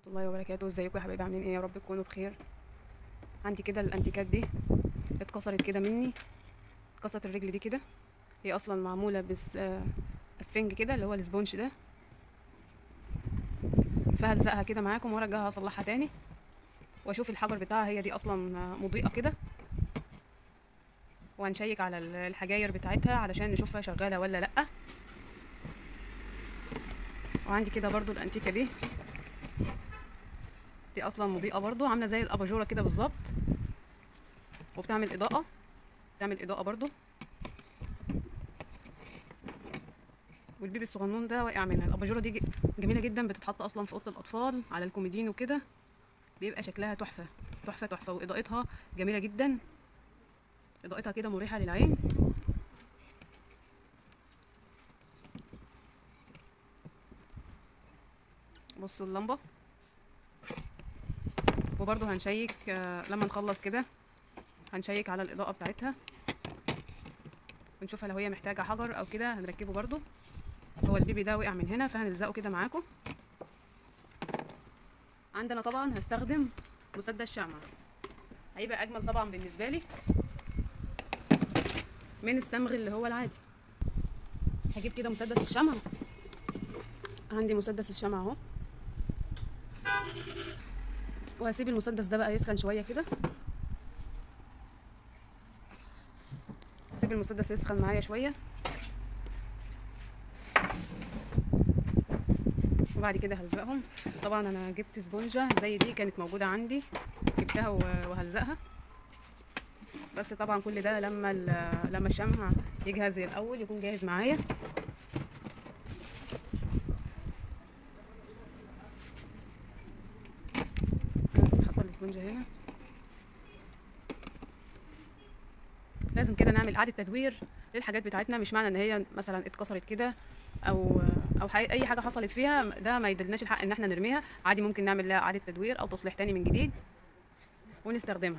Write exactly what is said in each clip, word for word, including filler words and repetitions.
الله وبركاته. ازيكم يا حبايبي؟ عاملين ايه؟ يا رب تكونوا بخير. عندي كده الانتيكات دي اتكسرت كده مني، اتكسرت الرجل دي كده. هي اصلا معموله بس آه، اسفنج كده اللي هو الاسبونج ده، فهلزقها كده معاكم وارجعها اصلحها تاني واشوف الحجر بتاعها. هي دي اصلا آه، مضيئه كده، وهنشيك على ال- الحجاير بتاعتها علشان نشوفها شغاله ولا لا. وعندي كده برضو الانتيكه دي، دي اصلا مضيئه برضو، عامله زي الاباجوره كده بالظبط، وبتعمل اضاءه، بتعمل اضاءه برضو. والبيبي الصغنون ده واقع منها. الاباجوره دي ج- جميله جدا، بتتحط اصلا في اوضه الاطفال على الكوميدين وكده، بيبقى شكلها تحفه تحفه تحفه، واضاءتها جميله جدا، اضاءتها كده مريحه للعين. بصوا اللمبه. وبرده هنشيك آه، لما نخلص كده هنشيك على الاضاءه بتاعتها ونشوفها لو هي محتاجه حجر او كده هنركبه برده. هو البيبي ده وقع من هنا فهنلزقه كده معاكم. عندنا طبعا هستخدم مسدس شمع، هيبقى اجمل طبعا بالنسبه لي من الصمغ اللي هو العادي. هجيب كده مسدس الشمع، عندي مسدس الشمع اهو، وهسيب المسدس ده بقى يسخن شويه كده. هسيب المسدس يسخن معايا شويه، وبعد كده هلزقهم. طبعا انا جبت سبونجه زي دي كانت موجوده عندي، جبتها وهلزقها. بس طبعا كل ده لما لما الشمع يجهز الاول يكون جاهز معايا. حاطه السبونجه هنا. لازم كده نعمل اعاده تدوير للحاجات بتاعتنا، مش معنى ان هي مثلا اتكسرت كده او او حي... اي حاجه حصلت فيها ده ما يدلناش الحق ان احنا نرميها. عادي ممكن نعمل لها اعاده تدوير او تصليح تاني من جديد ونستخدمها.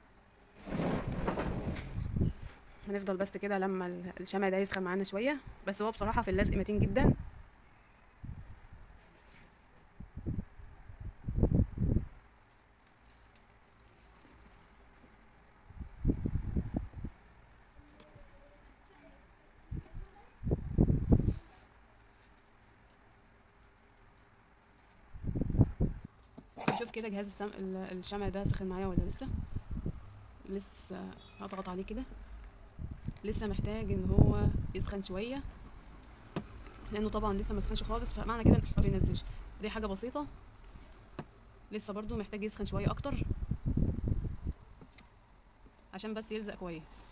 هنفضل بس كده لما الشمع ده يسخن معانا شويه. بس هو بصراحه في اللزق متين جدا. نشوف كده جهاز السم... الشمع ده سخن معايا ولا لسه. لسه هضغط عليه كده، لسه محتاج ان هو يسخن شويه، لانه طبعا لسه ما سخنش خالص، فمعنى كده ما بينزلش. دي حاجه بسيطه، لسه برضو محتاج يسخن شويه اكتر عشان بس يلزق كويس.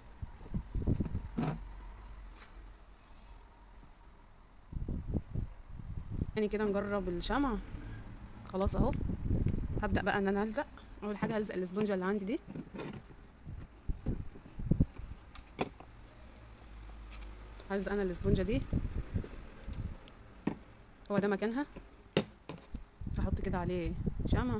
يعني كده نجرب الشمع. خلاص اهو، هبدا بقى ان انا الزق. اول حاجه هلزق الاسبونجه اللي عندي دي، هلزق انا الاسبونجه دي، هو ده مكانها. هحط كده عليه شمع.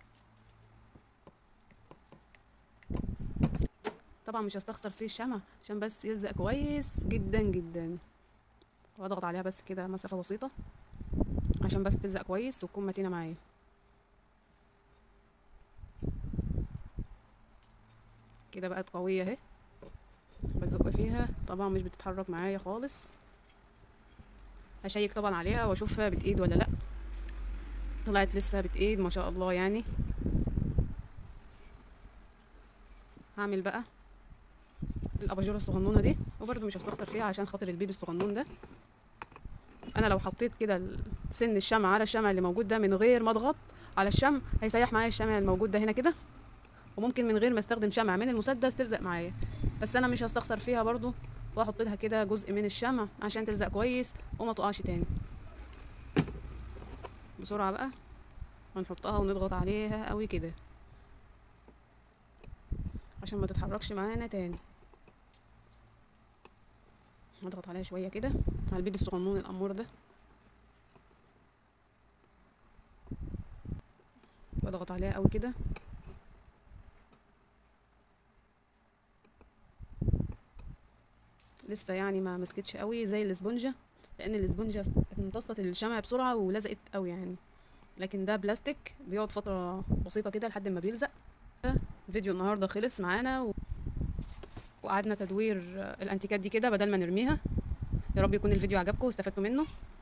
طبعا مش هستخسر فيه الشمع عشان بس يلزق كويس جدا جدا. واضغط عليها بس كده مسافه بسيطه عشان بس تلزق كويس وتكون متينه معايا. كده بقت قويه اهي، بزق فيها طبعا مش بتتحرك معايا خالص. هشيك طبعا عليها واشوفها بتقيد ولا لا. طلعت لسه بتقيد ما شاء الله يعني. هعمل بقى الاباجوره الصغنونه دي، وبرده مش هستخسر فيها عشان خاطر البيبي الصغنون ده. انا لو حطيت كده سن الشمع على الشمع اللي موجود ده من غير ما اضغط على الشمع هيسيح معايا الشمع الموجود ده هنا كده، وممكن من غير ما استخدم شمع من المسدس تلزق معايا. بس انا مش هستخسر فيها برضو، واحط لها كده جزء من الشمع عشان تلزق كويس وما تقعش تاني. بسرعه بقى ونحطها ونضغط عليها قوي كده عشان ما تتحركش معانا تاني. نضغط عليها شويه كده على البيبي الصغنون الامور ده، بضغط عليها قوي كده. لسه يعني ما مسكتش قوي زي الاسبونجه، لان الاسبونجه امتصت الشمع بسرعه ولزقت قوي يعني. لكن ده بلاستيك بيقعد فتره بسيطه كده لحد ما بيلزق. فيديو النهارده خلص معانا و... وقعدنا تدوير الانتيكات دي كده بدل ما نرميها. يا رب يكون الفيديو عجبكم واستفدتوا منه.